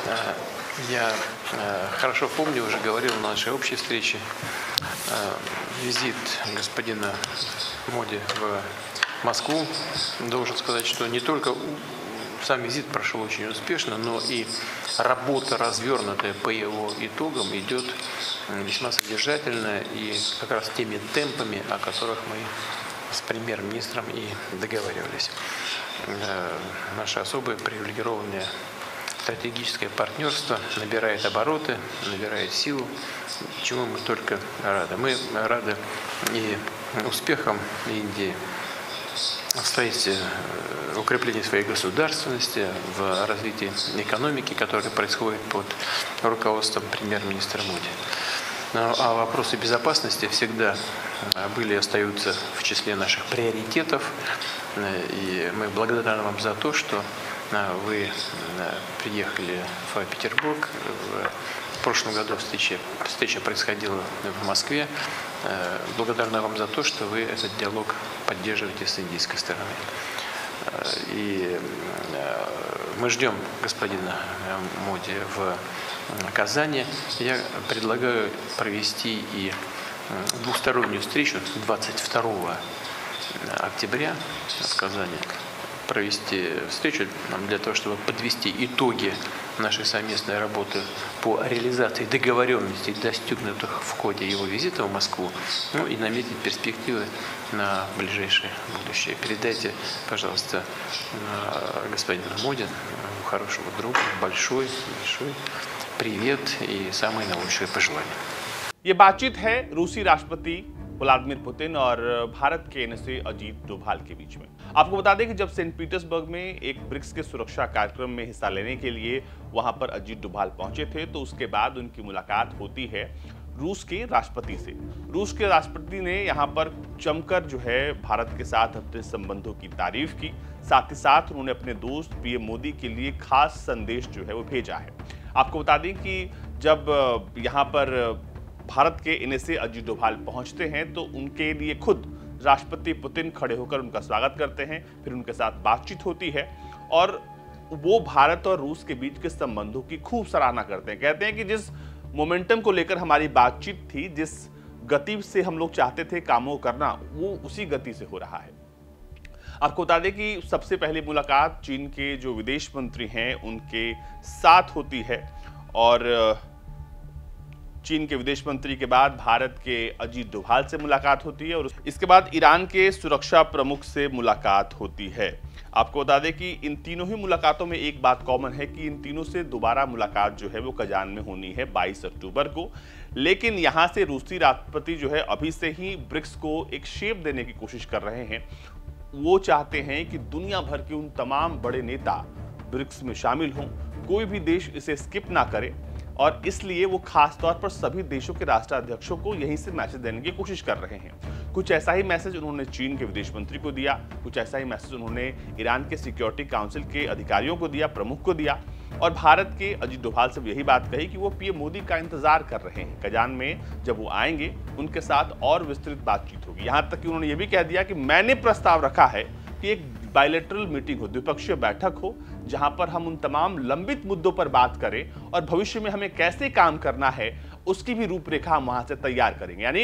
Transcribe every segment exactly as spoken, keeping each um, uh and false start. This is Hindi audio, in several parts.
Э, Я э, хорошо помню, уже говорил на нашей общей встрече, э, визит господина Моди в Москву. Должен сказать, что не только сам визит прошел очень успешно, но и работа, развернутая по его итогам, идет весьма содержательно и как раз теми темпами, о которых мы с премьер-министром и договаривались. Наше особое привилегированное стратегическое партнерство набирает обороты, набирает силу, чему мы только рады. Мы рады и успехам Индии в строительстве, укреплении своей государственности, в развитии экономики, которое происходит под руководством премьер-министра Моди. А вопросы безопасности всегда были и остаются в числе наших приоритетов. И мы благодарны вам за то, что вы приехали в Петербург. В прошлом году встреча, встреча происходила в Москве. Благодарны вам за то, что вы этот диалог поддерживаете с индийской стороны. И мы ждем господина Моди в Казани. Я предлагаю провести и двустороннюю встречу двадцать второго октября в Казани. Провести встречу для того, чтобы подвести итоги нашей совместной работы по реализации договоренностей, достигнутых в ходе его визита в Москву, ну и наметить перспективы на ближайшее будущее. Передайте, пожалуйста, господину Моди, хорошего друга, большой, большой привет и самые наилучшие пожелания. ये बातचीत है रूसी राष्ट्रपति व्लादिमीर पुतिन और भारत के एनएसए अजीत डोभाल के बीच में। आपको बता दें कि जब सेंट पीटर्सबर्ग में एक ब्रिक्स के सुरक्षा कार्यक्रम में हिस्सा लेने के लिए वहां पर अजीत डोभाल पहुंचे थे, तो उसके बाद उनकी मुलाकात होती है रूस के राष्ट्रपति से। रूस के राष्ट्रपति ने यहां पर जमकर जो है भारत के साथ अपने संबंधों की तारीफ की, साथ ही साथ उन्होंने अपने दोस्त पीएम मोदी के लिए खास संदेश जो है वो भेजा है। आपको बता दें कि जब यहाँ पर भारत के एनएसए अजीत डोभाल पहुंचते हैं तो उनके लिए खुद राष्ट्रपति पुतिन खड़े होकर उनका स्वागत करते हैं, फिर उनके साथ बातचीत होती है और वो भारत और रूस के बीच के संबंधों की खूब सराहना करते हैं। कहते हैं कि जिस मोमेंटम को लेकर हमारी बातचीत थी, जिस गति से हम लोग चाहते थे कामों को करना, वो उसी गति से हो रहा है। आपको बता दें कि सबसे पहली मुलाकात चीन के जो विदेश मंत्री हैं उनके साथ होती है और चीन के विदेश मंत्री के बाद भारत के अजीत डोभाल से मुलाकात होती है और इसके बाद ईरान के सुरक्षा प्रमुख से मुलाकात होती है। आपको बता दें कि इन तीनों ही मुलाकातों में एक बात कॉमन है कि इन तीनों से दोबारा मुलाकात जो है वो कजान में होनी है बाईस अक्टूबर को। लेकिन यहां से रूसी राष्ट्रपति जो है अभी से ही ब्रिक्स को एक शेप देने की कोशिश कर रहे हैं। वो चाहते हैं कि दुनिया भर के उन तमाम बड़े नेता ब्रिक्स में शामिल हों, कोई भी देश इसे स्किप ना करे और इसलिए वो खास तौर पर सभी देशों के राष्ट्राध्यक्षों को यहीं से मैसेज देने की कोशिश कर रहे हैं। कुछ ऐसा ही मैसेज उन्होंने चीन के विदेश मंत्री को दिया, कुछ ऐसा ही मैसेज उन्होंने ईरान के सिक्योरिटी काउंसिल के अधिकारियों को दिया, प्रमुख को दिया और भारत के अजीत डोभाल से यही बात कही कि वो पीएम मोदी का इंतजार कर रहे हैं। कजान में जब वो आएंगे उनके साथ और विस्तृत बातचीत होगी। यहाँ तक कि उन्होंने ये भी कह दिया कि मैंने प्रस्ताव रखा है कि एक बायलैटरल मीटिंग हो, द्विपक्षीय बैठक हो, जहां पर हम उन तमाम लंबित मुद्दों पर बात करें और भविष्य में हमें कैसे काम करना है उसकी भी रूपरेखा हम वहां से तैयार करेंगे। यानी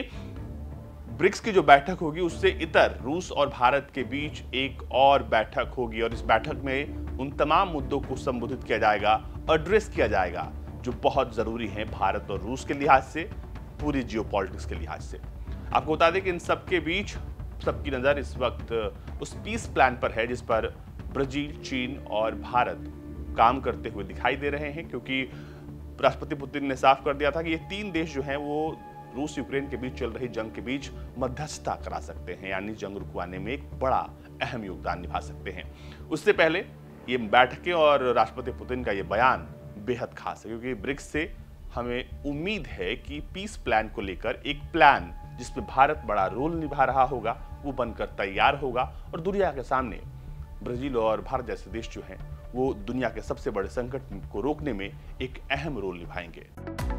ब्रिक्स की जो बैठक होगी उससे इतर रूस और भारत के बीच एक और बैठक होगी और इस बैठक में उन तमाम मुद्दों को संबोधित किया जाएगा, एड्रेस किया जाएगा जो बहुत जरूरी है भारत और रूस के लिहाज से, पूरी जियोपॉलिटिक्स के लिहाज से। आपको बता दें कि इन सबके बीच सबकी नजर इस वक्त उस पीस प्लान पर है जिस पर ब्राजील, चीन और भारत काम करते हुए दिखाई दे रहे हैं, क्योंकि राष्ट्रपति पुतिन ने साफ कर दिया था कि ये तीन देश जो हैं वो रूस यूक्रेन के बीच चल रही जंग के बीच मध्यस्थता करा सकते हैं, यानी जंग रुकवाने में एक बड़ा अहम योगदान निभा सकते हैं। उससे पहले ये बैठकें और राष्ट्रपति पुतिन का ये बयान बेहद खास है, क्योंकि ब्रिक्स से हमें उम्मीद है कि पीस प्लान को लेकर एक प्लान जिसमें भारत बड़ा रोल निभा रहा होगा वो बनकर तैयार होगा और दुनिया के सामने ब्राजील और भारत जैसे देश जो हैं वो दुनिया के सबसे बड़े संकट को रोकने में एक अहम रोल निभाएंगे।